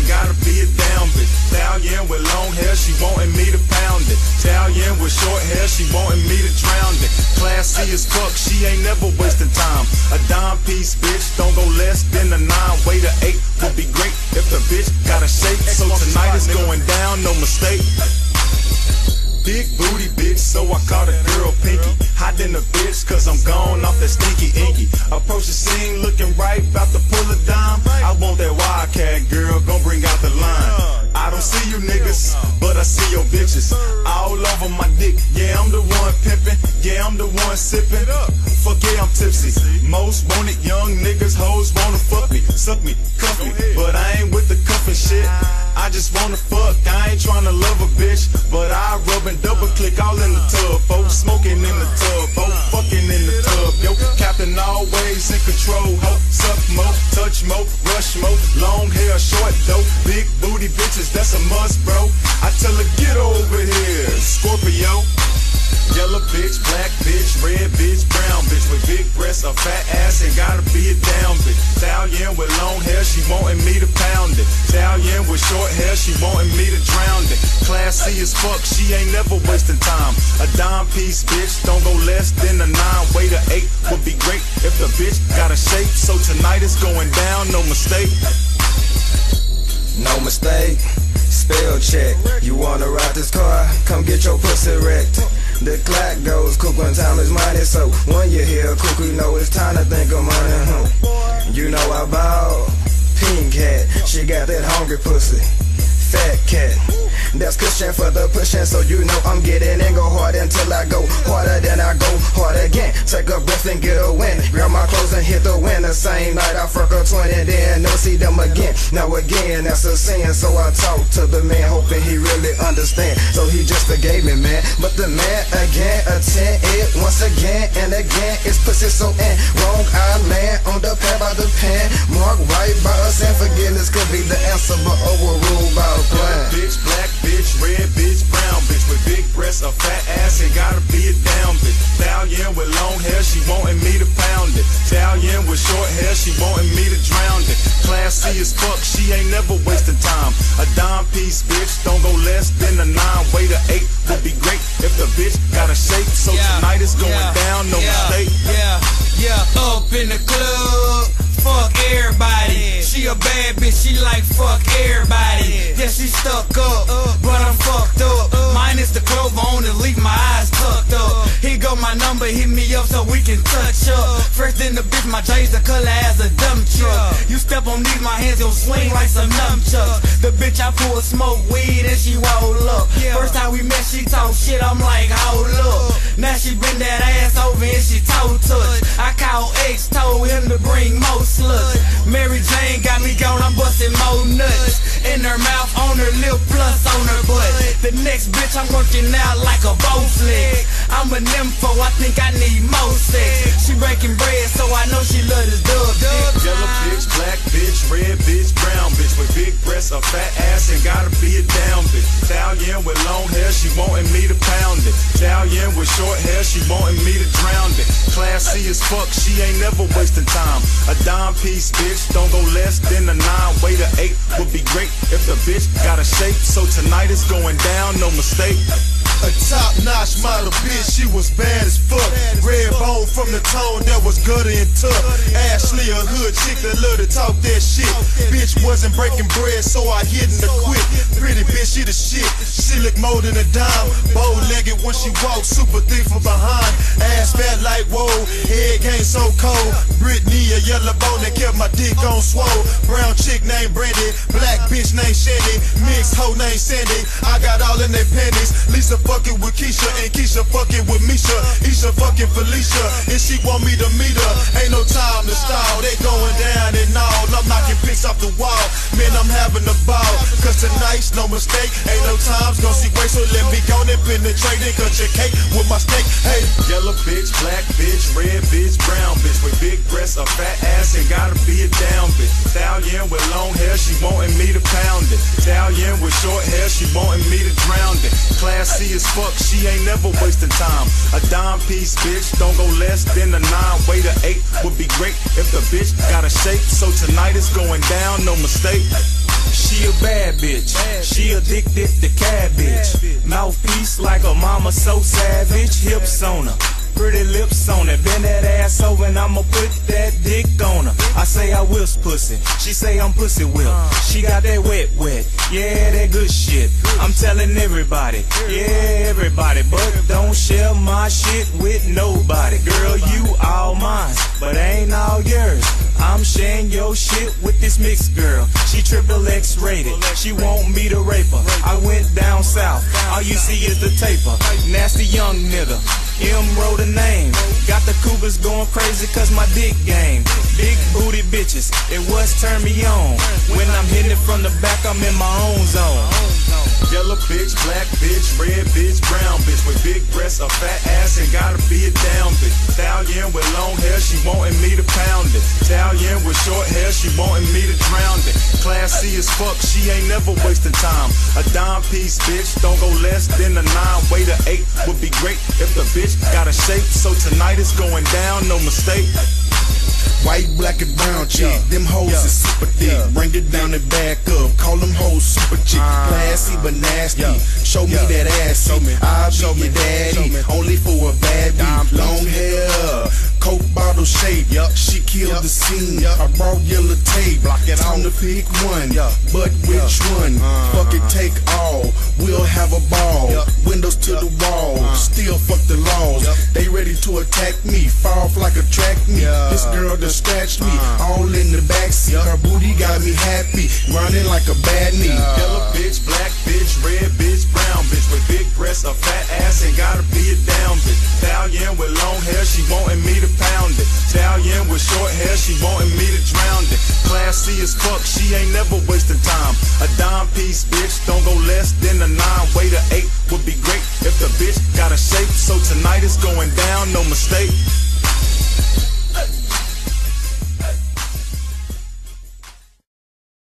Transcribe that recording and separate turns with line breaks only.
gotta be a down bitch. Stallion with long hair, she wanting me to pound it. Stallion with short hair, she wanting me to drown it. Classy as fuck, she ain't never wasting time. A dime piece bitch, don't go less than a 9. Way to 8 would be great if the bitch got a shape. So tonight it's going down, no mistake. Big booty bitch, so I call the girl Pinky. Hot in the bitch, cause I'm gone off that stinky inky. Approach the scene looking right, about to pull a dime. I want that wildcat girl, gon' bring out the line. I don't see you niggas, but I see your bitches all over my dick. Yeah, I'm the one pimpin', yeah, I'm the one sippin'. Fuck yeah, I'm tipsy. Most wanted young niggas, hoes wanna fuck me, suck me, cuff me, but I ain't with the cuffin' shit. I just wanna fuck, I ain't tryna love a bitch, but I rub and double click all in the tub, folks. Smoking in the tub, folks. Fucking in the tub, yo. Captain always in control, ho. Suck mo, touch mo, rush mo. Long hair, short dope, big booty bitches, that's a must, bro. I tell her get over here, Scorpio. Yellow bitch, black bitch, red bitch, brown bitch with big breasts, a fat ass, and gotta be a down bitch. Stallion with long hair, she wanting me to pound it. Stallion with short hair, she wanting me to drown it. Classy as fuck, she ain't never wasting time. A dime piece bitch, don't go less than a 9. Way to 8 would be great if the bitch got a shape. So tonight it's going down, no mistake.
No mistake. Spell check. You wanna ride this car? Come get your pussy wrecked. The clock goes cuckoo and time is money, so when you hear cuckoo, know it's time to think of money. You know I bought pink hat. She got that hungry pussy. Fat cat. That's cushion for the pushing, so you know I'm getting and go hard until I go harder, then I go hard again. Take a breath and get a win. Grab my clothes and hit the wind. The same night I fuck her 20, then no see them again. Now again, that's a sin, so I talk to the man, hoping he really understand. So he just forgave me, man. But the man again, attend it once again and again. It's pussy so in wrong. I land on the pad by the pen. Mark right by us, and forgiveness could be the answer, but overruled by a plan.
Bitch, black bitch, red bitch, brown bitch with big breasts, a fat ass, and gotta be a down bitch. Stallion with long hair, she wanting me to pound it. Stallion with short hair, she wanting me to drown it. Classy as fuck, she ain't never wasting time. A dime piece bitch, don't go less than a 9. Way to 8 would be great if the bitch got a shape. So tonight it's going down, no mistake.
Up in the club, fuck everybody. She a bad bitch, she like fuck everybody. Yeah, she stuck up, but I'm fucked up. Minus the clover on it, leave my eyes tucked up. Here go my number, hit me up so we can touch up. First in the bitch, my J's the color as a dump truck. You step on these, my hands gon' swing like some nunchucks. The bitch I pull smoke weed and she roll up. First time we met, she talk shit, I'm like, hold up. Now she bend that ass over and she toe touch. I call X, told him to bring more sluts. Mary Jane got me gone, I'm busting more nuts. In her mouth, on her lip, plus on her butt. The next bitch I'm working out like a bowflex. I'm a nympho, I think I need more sex. She breaking bread, so I know she love this dub dick.
Yellow bitch, black bitch, red bitch, brown bitch with big breasts, a fat ass, and gotta be a down bitch. Stallion with long hair, she wanting me to pound it. Stallion with short hair, she wanting me to drown it. Classy as fuck, she ain't never wasting time. A dime piece bitch, don't go less than a 9. Way to 8 would be great if the bitch got a shape. So tonight it's going down, no mistake.
A top-notch model bitch, she was bad as fuck. Red bone from the tone that was gutter and tough. Ashley, a hood chick that love to talk that shit. Bitch wasn't breaking bread, so I hit in the quick. Pretty bitch, she the shit. She look more than a dime. Bow-legged when she walk, super thick from behind. Ass fat like whoa, head game so cold. Britney, a yellow bone that kept my dick on swole. Brown chick named Brandy, black bitch named Shandy, mixed hoe named Sandy. I got all in their panties. Lisa fucking with Keisha and Keisha fucking with Misha. Isha fucking Felicia, and she want me to meet her. Ain't no time to stall, they going down and all. I'm knocking pics off the wall, man, I'm having a ball. Cause tonight's no mistake, ain't no time's gonna see waste. So let me go and penetrate and cut your cake with my steak. Hey,
yellow bitch, black bitch, red bitch, brown bitch with big breasts, a fat ass, and gotta be a down bitch. Stallion with long hair, she wanting me to pound it. Stallion with short hair, she wanting me to drown it. Classy as fuck, she ain't never wasting time. A dime piece bitch, don't go less than a 9. Way to 8 would be great if the bitch got a shape. So tonight it's going down, no mistake. She a bad bitch, she addicted to cabbage. Mouthpiece like a mama, so savage. Hips on her, pretty lips on it. Bend that ass over and I'ma put that dick on her. I say I whips pussy, she say I'm pussy whip. She got that wet, yeah, that good shit. I'm telling everybody, yeah, everybody, but don't share my shit with nobody. Girl, you all mine, but ain't all yours. I'm sharing your shit with this mixed girl. She XXX rated, she want me to rape her. I went down south, all you see is the taper. Nasty young nigga, M wrote a name. Got the cougars going crazy cause my dick game. Big booty bitches, it was turn me on. When I'm hitting it from the back, I'm in my own zone.
Yellow bitch, black bitch, red bitch, brown bitch with big breasts, a fat ass, and gotta be a down bitch. Stallion with long hair, she wanting me to pound it. Stallion with short hair, she wanting me to drown it. Classy as fuck, she ain't never wasting time. A dime piece bitch, don't go less than a 9. Way to 8 would be great if the bitch got a shape. So tonight it's going down, no mistake.
White, black, and brown chick, them hoes is super thick. Bring it down and back up, call them hoes super chick. Classy but nasty, show me that ass. I'll be your daddy, only for a bad beat. Long hair, Coke bottle shape, she killed the scene. I brought yellow tape, time to pick one, but which one? Fuck it, take all, we'll have a ball. Windows to the wall, still fuck the laws. They ready to attack me, fall off like a track meet. This girl done scratched me, all in the backseat. Her booty got me happy, running like a bad knee.
Yellow bitch, black bitch, red bitch, brown bitch with big breasts, a fat ass, and gotta be a down bitch. Stallion with long hair, she wanting me to pound it. Stallion with short hair, she wanting me to drown it. Classy as fuck, she ain't never wasting time. A dime piece bitch, don't go less than a 9. Way to 8 would be great if the bitch got a shape. So tonight it's going down, no mistake.